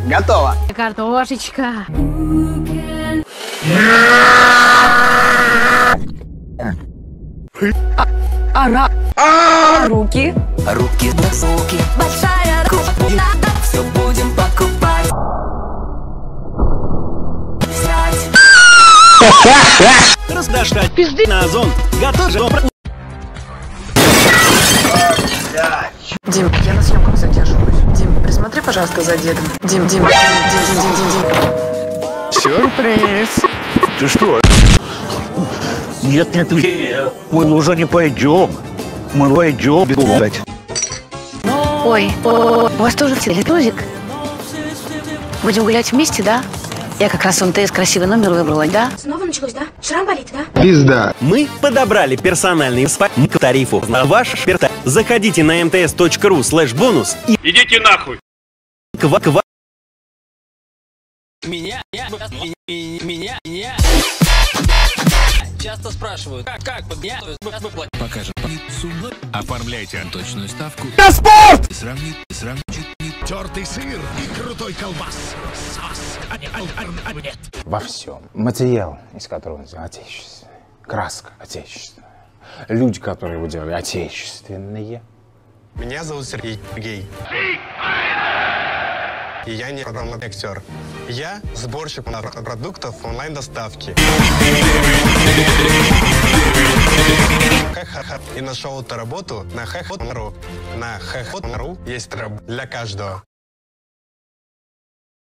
Готово. Картошечка. Руки. Руки на суки. Большая кухня. Все будем покупать. Раздашь пизды на озон. Готов же. Дим, я на съемках задерживаюсь. Дим, присмотри, пожалуйста, за дедом. Дим. Сюрприз. Ты что? Нет, мы уже не пойдем. Мы войдем. Ой, у вас тоже телетузик? Будем гулять вместе, да? Я как раз в МТС красивый номер выбрала, да? Снова началось, да? Шрам болит, да? Пизда. Мы подобрали персональный спа по тарифу на ваш перта. Заходите на mts.ru/бонус и идите нахуй. Меня часто спрашивают, как выплатить. Покажем сумму, оформляйте точную ставку. На спорт! Сравнить. Тертый сыр и крутой колбас. Нет. Во всем. Материал, из которого сделан отечественный. Краска отечественная. Люди, которые его делали, отечественные. Меня зовут Сергей Гей. И я не программный актер. Я сборщик продуктов онлайн-доставки. И нашел эту работу на Хэхот.ру. На Хэхот.ру есть работа для каждого.